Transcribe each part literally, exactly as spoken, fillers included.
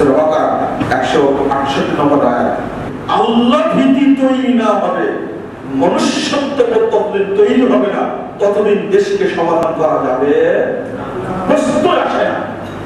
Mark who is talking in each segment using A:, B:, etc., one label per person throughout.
A: সূরা বাকারা একশো আটষট্টি নম্বর আয়াত। আল্লাহ ভীতি তৈরি না হবে, মনুষ্যত্ববোধ ততদিন তৈরি হবে না, ততদিন দেশকে সমাধান করা যাবে প্রশ্ন আসে না।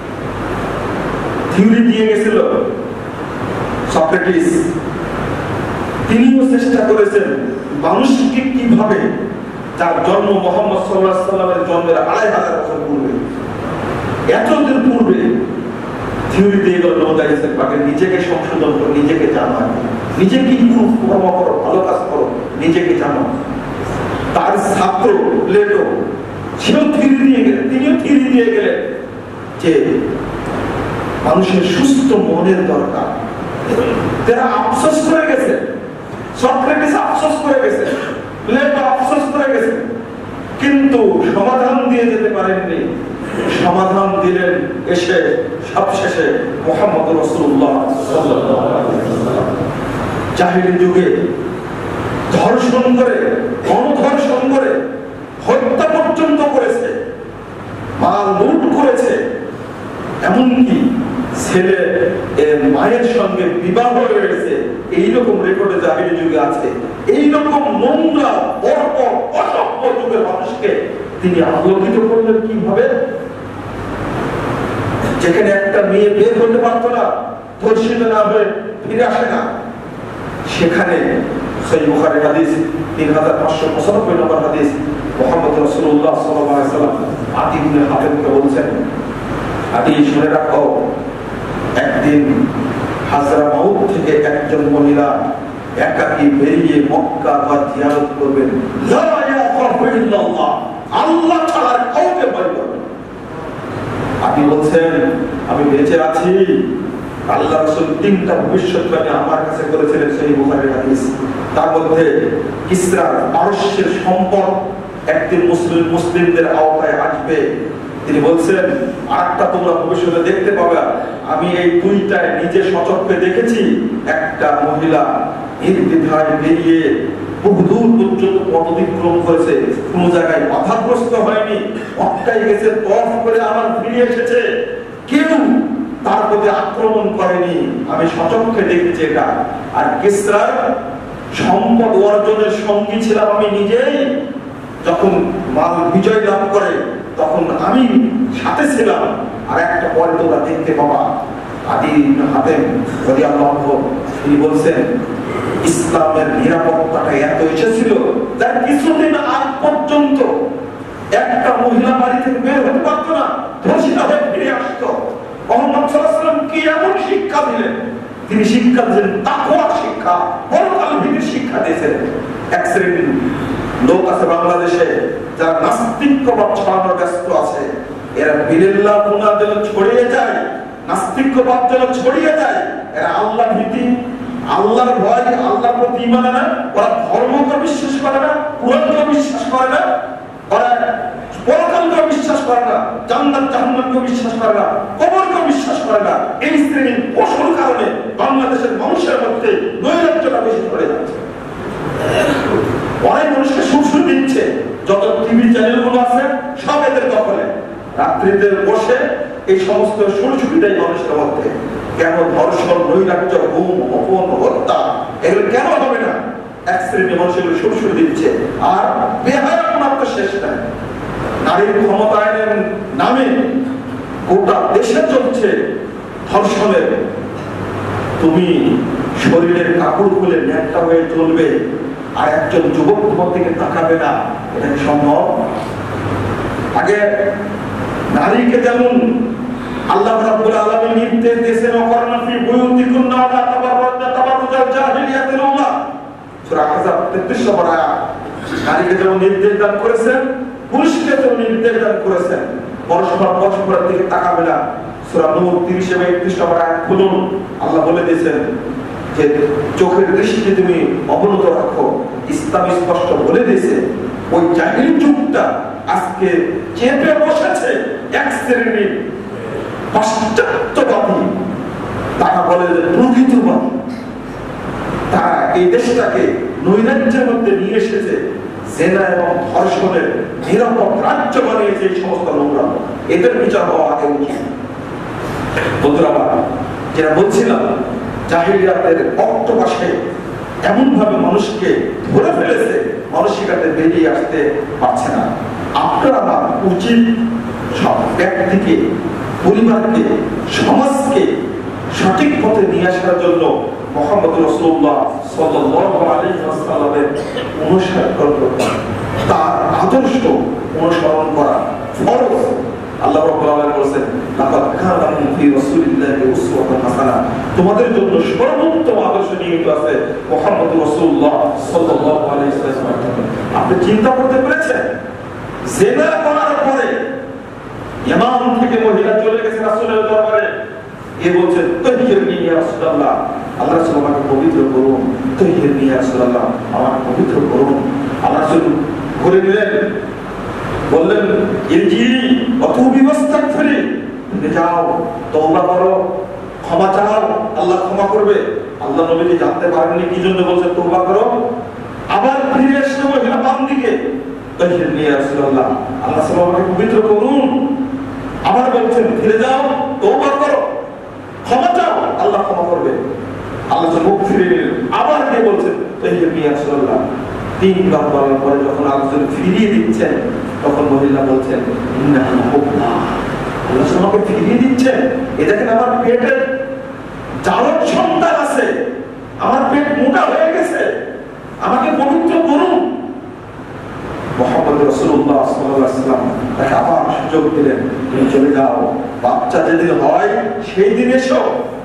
A: থিওরি দিয়ে গেছিল সক্রেটিস, তিনিও চেষ্টা করেছেন মানুষকে কিভাবে, যার জন্ম মুহাম্মদ সাল্লাল্লাহু আলাইহি ওয়াসাল্লামের জন্মের আড়াই হাজার বছর পূর্বে, এতদিন পূর্বে থিওরি দিয়ে গেল নবদাইসের পাকে, নিজেকে সংশোধন করো, নিজেকে জানো, নিজেকে ইমপ্রুভ কর্ম করো, ভালো কাজ করো, নিজেকে জানো। তার ছাত্র প্লেটো সেও থিওরি দিয়ে গেলেন, তিনিও থিওরি দিয়ে গেলেন যে মানুষের সুস্থ মনের দরকার। তারা আফসোস করে গেছে, সক্রেটিস আফসোস করে গেছে, প্লেটো আফসোস করে গেছে, কিন্তু সমাধান দিয়ে যেতে পারেননি। সমাধান দিলেন এসে সবশেষে মুহাম্মদ রাসূলুল্লাহ সাল্লাল্লাহু আলাইহি ওয়াসাল্লাম। জাহেলি যুগে ধর্ষণ করে, গণধর্ষণ করে, হত্যা পর্যন্ত করেছে, মাল লুট করেছে, এমনকি ছেলে এর মায়ের সঙ্গে বিবাহ হয়েছে, এইরকম রেকর্ডে জাহেলি যুগে আছে। এইরকম নোংরা বর্বর অসভ্য যুগের মানুষকে তিনি আলোকিত করলেন কিভাবে? যেখানে একটা মেয়ে বের হতে পারতো না, ধর্ষিত না হয়ে ফিরে আসে না, সেখানে সহিহ বুখারীর হাদিস তিন হাজার পাঁচশো পঁচানব্বই নম্বর হাদিস, মুহাম্মদ রাসূলুল্লাহ সাল্লাল্লাহু আলাইহি ওয়াসাল্লাম আদী ইবনে হাতেমকে বলছেন, আদী শুনে রাখো, একদিন হাজরামাউত থেকে একজন মহিলা একাকী বেরিয়ে মক্কা বা জিয়ারত করবেন, লা ইয়াখাফু ইল্লাল্লাহ, আল্লাহ ছাড়া কাউকে ভয় করবে না। আপনি বলছেন আমি বেঁচে আছি, আল্লাহ রাসূল তিনটা ভবিষ্যৎবাণী আমার কাছে করেছিলেন, সহিহ বুখারীর হাদিস। তার মধ্যে কিসরার পারস্যের সম্পদ একদিন মুসলিম মুসলিমদের আওতায় আসবে। তিনি বলছেন আরেকটা তোমরা ভবিষ্যতে দেখতে পাবে। আমি এই দুইটায় নিজে সচক্ষে দেখেছি, একটা মহিলা নির্দ্বিধায় বেরিয়ে বহুদূর পর্যন্ত পথ অতিক্রম করেছে, কোন জায়গায় বাধাগ্রস্ত হয়নি, মক্কায় গেছে, তওয়াফ করে আবার ফিরে এসেছে, কেউ তার প্রতি আক্রমণ করেনি, আমি সচক্ষে দেখেছি এটা। আর কিসরার সম্পদ অর্জনের সঙ্গী ছিলাম আমি নিজেই, যখন মাল বিজয় লাভ করে তখন আমি সাথে ছিলাম। আর একটা পরে তোমরা দেখতে পাবা, আদী ইবনে হাতেম রাদিয়াল্লাহু আনহু তিনি বলছেন ইসলামের নিরাপত্তাটা এত এসেছিল যার কিছুদিন আগ পর্যন্ত একটা মহিলা বাড়ি থেকে বের হতে পারতো না, ধর্ষিত হয়ে ফিরে আসতো। মুহাম্মদ সাল্লাল্লাহু আলাইহি ওয়াসাল্লাম কি এমন শিক্ষা দিলেন, তিনি শিক্ষা দিলেন তাকওয়ার শিক্ষা, পরকাল ভীতির শিক্ষা দিয়েছেন। এক শ্রেণীর লোক আছে বাংলাদেশে যারা নাস্তিক্যবাদ ছড়ানোর ব্যস্ত আছে, এরা বিলিল্লাহ মুনাদিল ছড়িয়ে যায়, নাস্তিক্যবাদ যেন ছড়িয়ে যায়। এরা আল্লাহ ভীতি, আল্লাহর ভয়, আল্লাহর প্রতি ঈমান আনে, ওরা ধর্মকে বিশ্বাস করে না, কুরআনকে বিশ্বাস করে না, ওরা পরকালকে বিশ্বাস করে না, জান্নাত জাহান্নামকে বিশ্বাস করে না, কবরকে বিশ্বাস করে না। এই শ্রেণীর পশুর কারণে বাংলাদেশের মানুষের মধ্যে নৈরাজ্যটা বেশি ছড়ে যাচ্ছে। অনেক মানুষকে সুযোগ দিচ্ছে, যত টিভি চ্যানেলগুলো আছে সব এদের দখলে, রাত্রিতে বসে এই সমস্ত সুযোগটাই মানুষের মধ্যে। কেন ধর্ষণ, নৈরাজ্য, গুম, অপহরণ, হত্যা এগুলো কেন হবে না? এক শ্রেণীর মানুষ এগুলো সুযোগ দিচ্ছে। আর বেহায়াপনার তো শেষ নাই, নারীর ক্ষমতায়নের নামে গোটা দেশে চলছে ধর্ষণের। তুমি শরীরের কাপড় খুলে ন্যাংটা হয়ে চলবে আর একজন যুবক তোমার দিকে তাকাবে না, এটা সম্ভব? আগে নারীকে যেমন আল্লাহ রাব্বুল আলামিন নির্দেশ দিয়েছেন, ওয়াকারনা ফি বুয়ুতিকুন্না ওয়া লা তাবাররাজনা তাবাররুজাল জাহিলিয়াতিল উলা, সূরা আহজাব তেত্রিশ নম্বর আয়াত। নারীকে যেমন নির্দেশ দান করেছেন, পুরুষকে যেমন নির্দেশ দান করেছেন, পরস্পর পরস্পরের দিকে তাকাবে না। সূরা নূর তিরিশ এবং একত্রিশ নম্বর আয়াত খুলুন, আল্লাহ বলে দিয়েছেন যে চোখের দৃষ্টি তুমি অবনত রাখো। ইসলাম স্পষ্ট বলে দিয়েছে ওই জাহিলি যুগটা আজকে চেপে বসেছে এক শ্রেণীর পাশ্চাত্যবাদী, তারা বলে যে প্রকৃতবাদী। তারা এই দেশটাকে নৈরাজ্যের মধ্যে নিয়ে এসেছে, জেনা এবং ধর্ষণের নিরাপদ রাজ্য বানিয়েছে এই সমস্ত নোংরা। এদের বিচার হওয়া আগে উচিত। বন্ধুরা, যেটা বলছিলাম, জাহিলিয়াতের অক্টোপাসে এমন ভাবে মানুষকে ধরে ফেলেছে, মানুষ সেখানে বেরিয়ে আসতে পারছে না। আপনার আমার উচিত সব ব্যক্তিকে, পরিবারকে, সমাজকে সঠিক পথে নিয়ে আসার জন্য মুহাম্মদ রাসূলুল্লাহ সাল্লাল্লাহু আলাইহি ওয়াসাল্লামের অনুসরণ করা, তার আদর্শ অনুসরণ করা ফরজ। আল্লাহ রাব্বুল আলামিন বলেন, লাকাদ কানা লাকুম ফি রাসূলিল্লাহি উসওয়াতুন হাসানাহ, তোমাদের জন্য সর্বোত্তম আদর্শ নিহিত আছে মুহাম্মদ রাসূলুল্লাহ সাল্লাল্লাহু আলাইহি ওয়াসাল্লাম। আপনি চিন্তা করতে পেরেছেন, জিনা করার পরে ইমাম থেকে মহিলা চলে গেছে রাসূলের দরবারে, এ বলছেন তাহহিরনি ইয়া রাসূলুল্লাহ, আল্লাহ রাসূল আমাকে পবিত্র করুন, তাহহিরনি ইয়া রাসূলুল্লাহ, আমাকে পবিত্র করুন। আল্লাহ রাসূল ঘুরে দিলেন, বললেন ইরজি অতুবি ওয়াস্তাগফিরি, যাও তওবা করো, ক্ষমা চাও, আল্লাহ ক্ষমা করবে। আল্লাহ নবীজি জানতে পারেননি কি জন্য বলছেন তওবা করো। আবার ফিরে এসে মহিলা বাম দিকে, তাহহিরনি ইয়া রাসূলুল্লাহ, আল্লাহ রাসূল আমাকে পবিত্র করুন। আবার বলছেন ফিরে যাও, তওবা করো, ক্ষমা চাও, আল্লাহ ক্ষমা করবে। আল্লাহ মুখ ফিরে নিলেন, আবার গিয়ে বলছেন তাহহিরনি ইয়া রাসূলুল্লাহ। তিনবার বলার পরে যখন আলোচনা ফিরিয়ে দিচ্ছেন, তখন মহিলা বলছেন ইন্নাহু হুব্বাহ, আল্লাহ আমাকে ফিরিয়ে দিচ্ছেন। এ দেখেন আমার পেটে জারক সন্তান আছে, আমার পেট মোটা হয়ে গেছে, আমাকে পবিত্র করুন। মুহাম্মদ রাসূলুল্লাহ সাল্লাল্লাহু আলাইহি ওয়াসাল্লাম তাকে আবার সুযোগ দিলেন, তুমি চলে যাও, বাচ্চা যেদিন হয় সেই দিন এসো।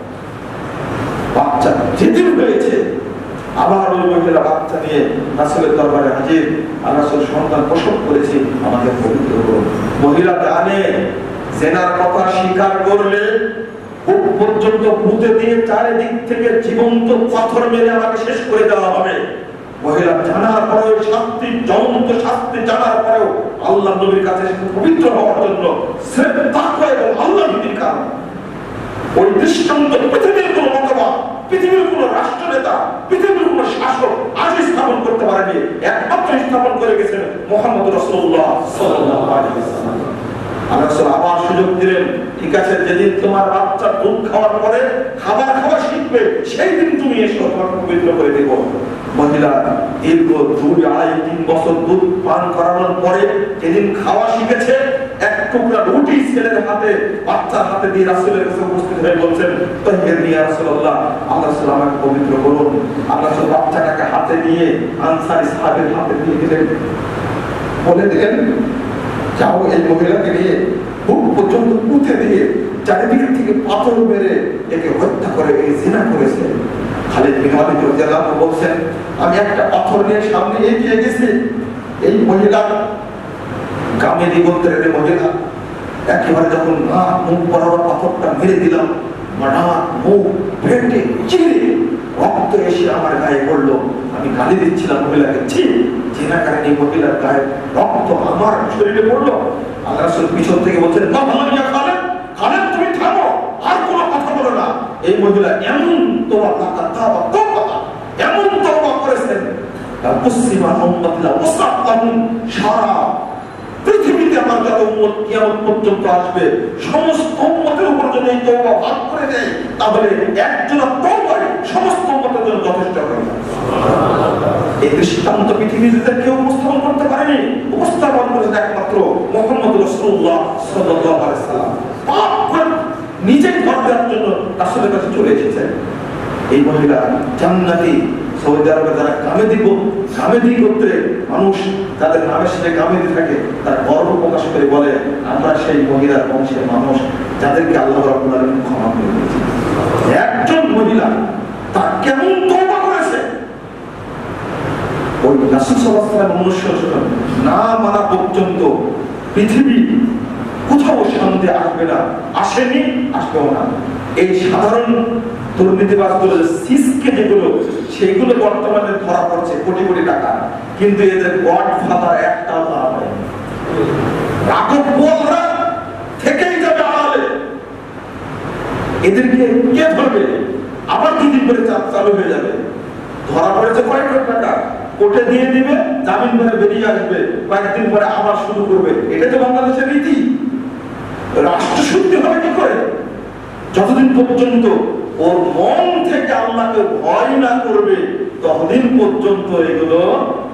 A: বাচ্চা যেদিন হয়েছে, আবার ওই মহিলা বাচ্চা নিয়ে রাসূলের দরবারে হাজির। আল্লাহ রাসূল সন্তান প্রসব করেছে, আমাকে পবিত্র করুন। মহিলা জানে জেনার কথা স্বীকার করলে বুক পর্যন্ত পুঁতে দিয়ে চারিদিক থেকে জীবন্ত পাথর মেরে আমাকে শেষ করে দেওয়া হবে। মহিলা জানার পরেও শাস্তি, জ্বলন্ত শাস্তি জানার পরেও আল্লাহ নবীর কাছে পবিত্র হওয়ার জন্য স্রেফ তাকওয়া এবং আল্লাহ ভীতির কারণে, ওই দৃষ্টান্ত পৃথিবীর কোন মতবাদ, পৃথিবীর কোন রাষ্ট্র নেতা, পৃথিবীর কোন শাসক আজ স্থাপন করতে পারেনি, একমাত্র স্থাপন করে গেছেন মুহাম্মদ রাসূলুল্লাহ সাল্লাল্লাহু আলাইহি ওয়াসাল্লাম। আল্লাহ রাসূল আবার সুযোগ দিলেন, ঠিক আছে, যেদিন তোমার বাচ্চা দুধ খাওয়ার পরে খাবার খাওয়া শিখবে, সেই দিন তুমি এসো, তোমাকে পবিত্র করে দেব। মহিলা দীর্ঘ দুই আড়াই তিন বছর দুধ পান করানোর পরে যেদিন খাওয়া শিখেছে, এক টুকরা রুটি ছেলের হাতে, বাচ্চার হাতে দিয়ে রাসূলের কাছে উপস্থিত হয়ে বলছেন তাহহিরনি ইয়া রাসূলুল্লাহ, আল্লাহ রাসূল আমাকে পবিত্র করুন। আল্লাহ রাসূল বাচ্চাটাকে হাতে নিয়ে আনসারী সাহাবীর হাতে দিয়ে দিলেন, বলে দিলেন যাও এই মহিলাকে নিয়ে বুক পর্যন্ত পুঁতে দিয়ে চারিদিক থেকে পাথর মেরে একে হত্যা করে, এই জিনা করেছে। খালিদ বিন ওয়ালিদ রাদিয়াল্লাহু আনহু বলছেন, আমি একটা পাথর নিয়ে সামনে এগিয়ে গেছি, এই মহিলা গামেদি গোত্রের মহিলা, একেবারে যখন না মুখ বরাবর পাথরটা মেরে দিলাম, মাথা মুখ ফেটে চিরে রক্ত এসে আমার গায়ে পড়লো। আমি গালি দিচ্ছিলাম মহিলাকে, ছি, জিনা কারণে এই মহিলার গায়ে রক্ত আমার শরীরে পড়লো। আল্লাহ রাসূল পিছন থেকে বলছেন, না ভালো খালেদ, খালেদ তুমি থামো, আর কোনো কথা বলো না। এই মহিলা এমন তোবা তাওবা তোবা এমন তওবা করেছেন, মুসলিমান উম্মতিলা মুসাফফাহুম, সারা পৃথিবীতে আমার যত উম্মত কিয়ামত পর্যন্ত আসবে, সমস্ত উম্মতের উপর যদি এই তওবা ভাগ করে দেয়, তাহলে একজন তওবায় সমস্ত উম্মতের জন্য যথেষ্ট হবে। এই দৃষ্টান্ত পৃথিবীতে কেউ উপস্থাপন করতে পারেনি, উপস্থাপন করেছেন একমাত্র মুহাম্মদ রাসূলুল্লাহ সাল্লাল্লাহু আলাইহি ওয়াসাল্লাম। পাপ করে নিজে ঘর দেওয়ার জন্য রাসূলের কাছে চলে এসেছেন। এই মহিলা জান্নাতি, সৌদি আরবে যারা গামেদি গামেদি গোত্রে মানুষ, তাদের নামের সাথে গামেদি থাকে, তার গর্ব প্রকাশ করে বলে, আমরা সেই মহিলার বংশের মানুষ যাদেরকে আল্লাহ রাব্বুল আলামিন ক্ষমা করে দিয়েছেন। একজন মহিলা তার কেমন তওবা করেছে, ওই রাসূল সাল্লাল্লাহু আলাইহি ওয়াসাল্লাম অনুসরণ না মানা পর্যন্ত পৃথিবী কোথাও শান্তি আসবে না, আসেনি, আসবেও না। এই সাধারণ দুর্নীতিবাজগুলো সিসকে যেগুলো, সেগুলো বর্তমানে ধরা পড়ছে কোটি কোটি টাকা, কিন্তু এদের গড ফাদার একটাও ধরা পড়েনি। রাঘবরা থেকেই যাবে আড়ালে, এদেরকে কে ধরবে? আবার দুদিন পরে চালু হয়ে যাবে। ধরা পড়েছে কয়েক কোটি টাকা, কোর্টে দিয়ে দিবে, জামিন করে বেরিয়ে আসবে, কয়েকদিন পরে আবার শুরু করবে। এটা তো বাংলাদেশের রীতি। রাষ্ট্র শুদ্ধি হবে কি করে? যতদিন পর্যন্ত ওর মন থেকে আল্লাহকে ভয় না করবে ততদিন পর্যন্ত এগুলো